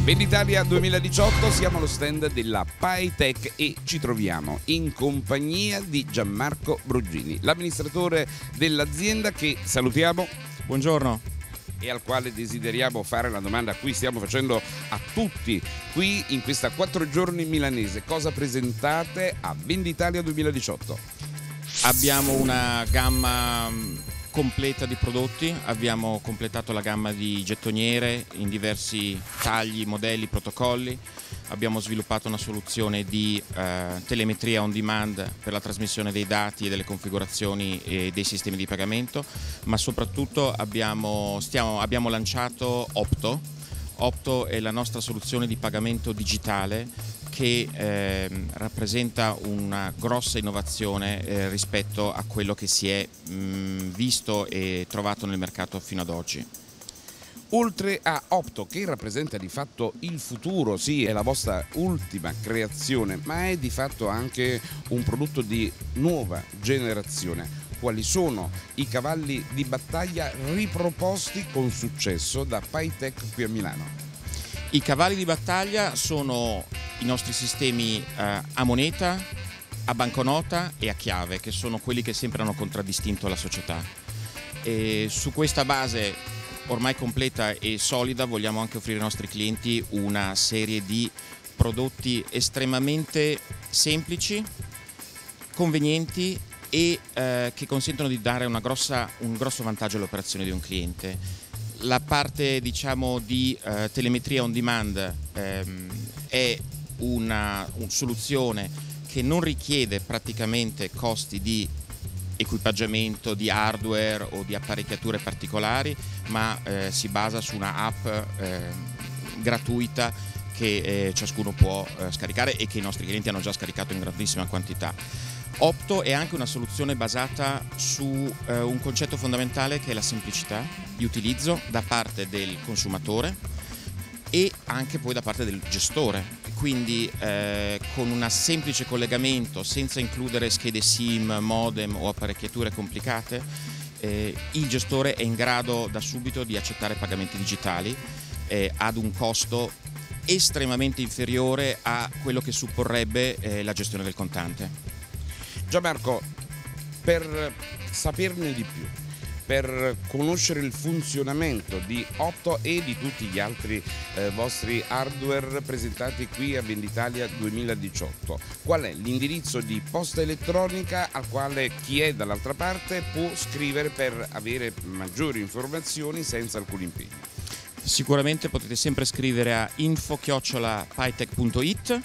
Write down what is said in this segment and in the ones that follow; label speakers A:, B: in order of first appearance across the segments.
A: Venditalia 2018, siamo allo stand della PyTech e ci troviamo in compagnia di Gianmarco Brugini, l'amministratore dell'azienda, che salutiamo.
B: Buongiorno.
A: E al quale desideriamo fare la domanda a cui stiamo facendo a tutti qui in questa 4 giorni milanese. Cosa presentate a Venditalia 2018?
B: Abbiamo una gamma completa di prodotti, abbiamo completato la gamma di gettoniere in diversi tagli, modelli, protocolli, abbiamo sviluppato una soluzione di telemetria on demand per la trasmissione dei dati e delle configurazioni e dei sistemi di pagamento, ma soprattutto abbiamo lanciato Opto. Opto è la nostra soluzione di pagamento digitale che rappresenta una grossa innovazione rispetto a quello che si è visto e trovato nel mercato fino ad oggi.
A: Oltre a Opto, che rappresenta di fatto il futuro, sì, è la vostra ultima creazione, ma è di fatto anche un prodotto di nuova generazione. Quali sono i cavalli di battaglia riproposti con successo da PyTech qui a Milano?
B: I cavalli di battaglia sono i nostri sistemi a moneta, a banconota e a chiave, che sono quelli che sempre hanno contraddistinto la società. E su questa base ormai completa e solida vogliamo anche offrire ai nostri clienti una serie di prodotti estremamente semplici, convenienti e che consentono di dare un grosso vantaggio alle operazioni di un cliente. La parte, diciamo, di telemetria on demand è una soluzione che non richiede praticamente costi di equipaggiamento, di hardware o di apparecchiature particolari, ma si basa su una app gratuita che ciascuno può scaricare e che i nostri clienti hanno già scaricato in grandissima quantità. Opto è anche una soluzione basata su un concetto fondamentale, che è la semplicità di utilizzo da parte del consumatore e anche poi da parte del gestore. Quindi con un semplice collegamento, senza includere schede SIM, modem o apparecchiature complicate, il gestore è in grado da subito di accettare pagamenti digitali ad un costo estremamente inferiore a quello che supporrebbe la gestione del contante.
A: Gianmarco, per saperne di più, per conoscere il funzionamento di Opto e di tutti gli altri vostri hardware presentati qui a Venditalia 2018, qual è l'indirizzo di posta elettronica al quale chi è dall'altra parte può scrivere per avere maggiori informazioni senza alcun impegno?
B: Sicuramente potete sempre scrivere a info@pytech.it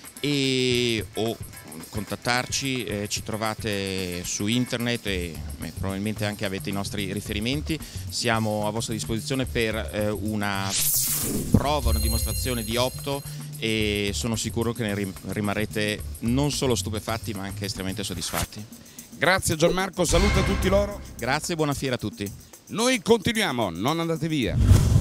B: o contattarci, ci trovate su internet e probabilmente anche avete i nostri riferimenti. Siamo a vostra disposizione per una prova, una dimostrazione di Opto, e sono sicuro che ne rimarrete non solo stupefatti ma anche estremamente soddisfatti.
A: Grazie Gianmarco, saluta tutti loro.
B: Grazie e buona fiera a tutti.
A: Noi continuiamo, non andate via.